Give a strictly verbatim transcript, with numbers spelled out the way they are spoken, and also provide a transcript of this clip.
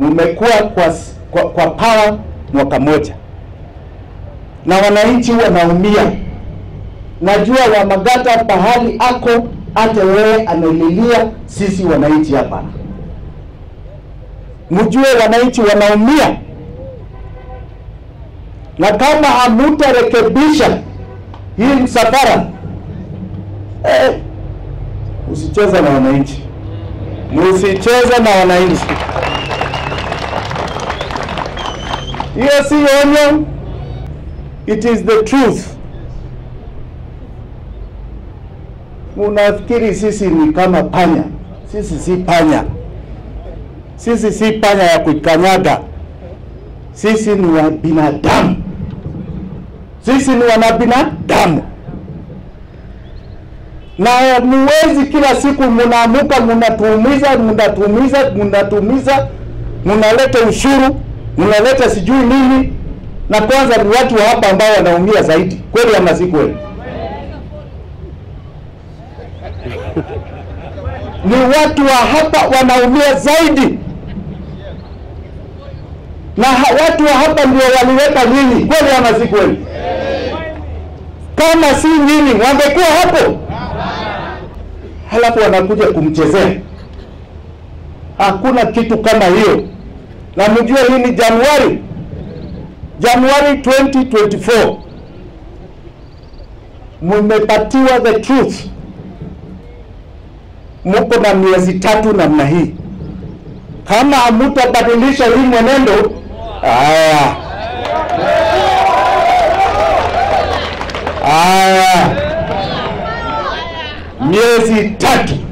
Mmekuwa kwa, kwa, kwa power mwaka moja na wananchi wanaumia. Najua Wamagata pahali ako, hata wewe analilia sisi wananchi hapa. Mjue wananchi wanaumia, na kama hamutarekebisha hii msafara, eh, usicheza na wananchi, msicheza na wananchi. Hiyo si onyo, it is the truth. Unafikiri sisi ni kama panya? Sisi si panya. Sisi si panya ya kukanyaga. Sisi ni wa binadamu. Sisi ni wana binadamu. Na muwezi kila siku mnaamuka mnatuumiza, mnatuumiza, mnatuumiza, mnaleta ushuru, mnaleta sijui nini, na kwanza ni watu wa hapa ambao wanaumia zaidi. Kweli ama si kweli? Ni watu wa hapa wanaumia zaidi. Na ha, watu wa hapa ndio waliweka nyinyi. Kweli ama si kweli? Kama si nyinyi wangekuwa hapo. Halafu wanakuja kumchezea. Hakuna kitu kama hiyo. Na mjue hii ni Januari. Januari twenty twenty-four. Mmepatiwa the truth. Mko na miezi tatu namna hii. Kama hamutabadilisha hii mwenendo, haya haya miezi tatu